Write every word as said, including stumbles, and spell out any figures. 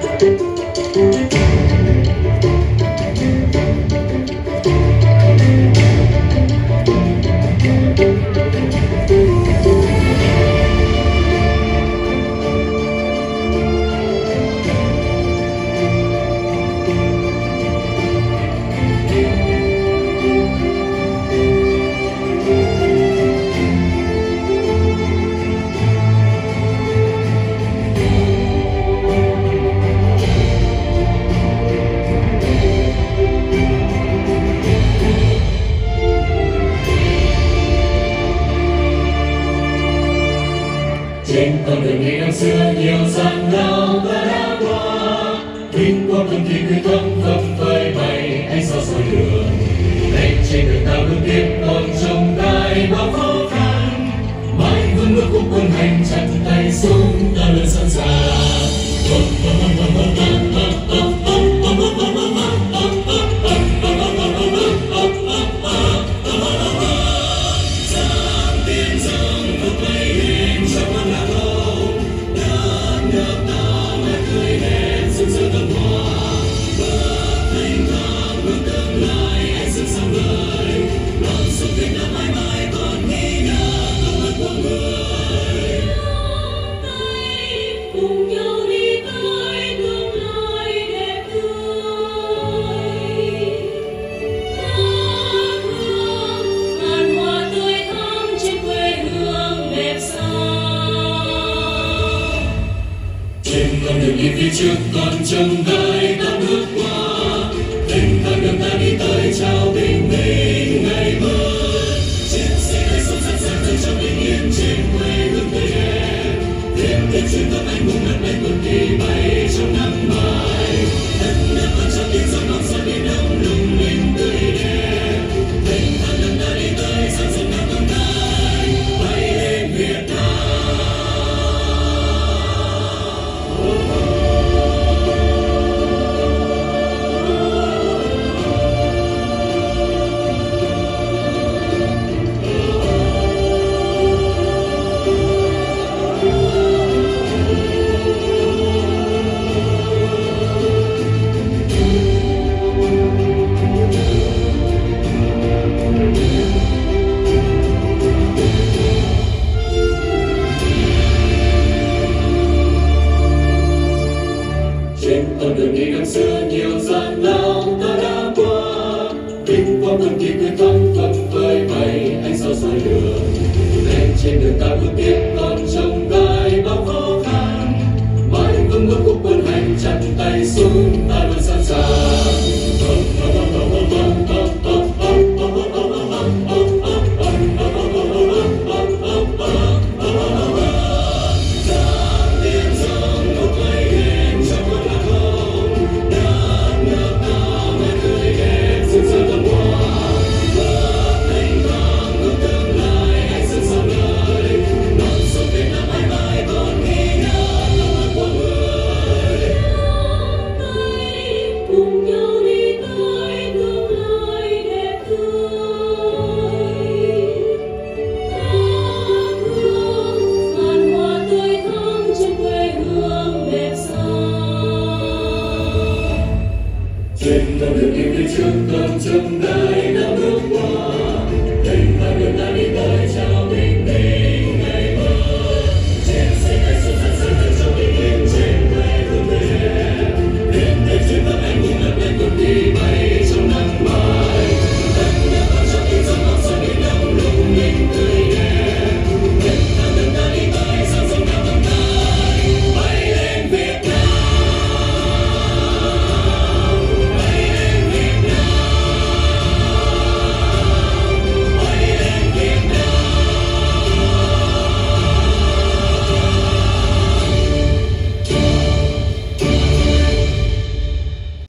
Trên con đường đi năm xưa nhiều gian lao ta đã qua, vinh quang từng kỳ người thâm phấp phơi bày ánh sao soi đường. Nay trên đường ta bước tiếp còn trông gai bao khó khăn, mãi vững bước cùng quân hành chặt tay súng ta luôn sẵn sàng. Con đường đi phía trước còn trông gai ta bước qua, tình con đường ta đi tới trao bình minh ngày mới. Chiến sĩ hãy sống sẵn sàng dâng cho bình yên trên quê hương tươi đẹp, tiếp tiếp truyền thống anh hùng đất này quân kỳ bay trong nắng mai. Đất nước vẫn cho tiếng gió non sông biển đông lung linh tươi đẹp, tình con đường ta đi tới sáng rực nắng tương lai bay lên Việt Nam. Con đường đi năm xưa nhiều gian lao ta đã qua, vinh quang quân kỳ quyết thắng phấp phới bày ánh sao soi đường. Nên trên đường ta bước tiếp còn trông gai bao khó khăn, mãi vững bước cùng quân hành chặt tay súng ta luôn sẵn sàng. Trên con đường đi phía trước còn trông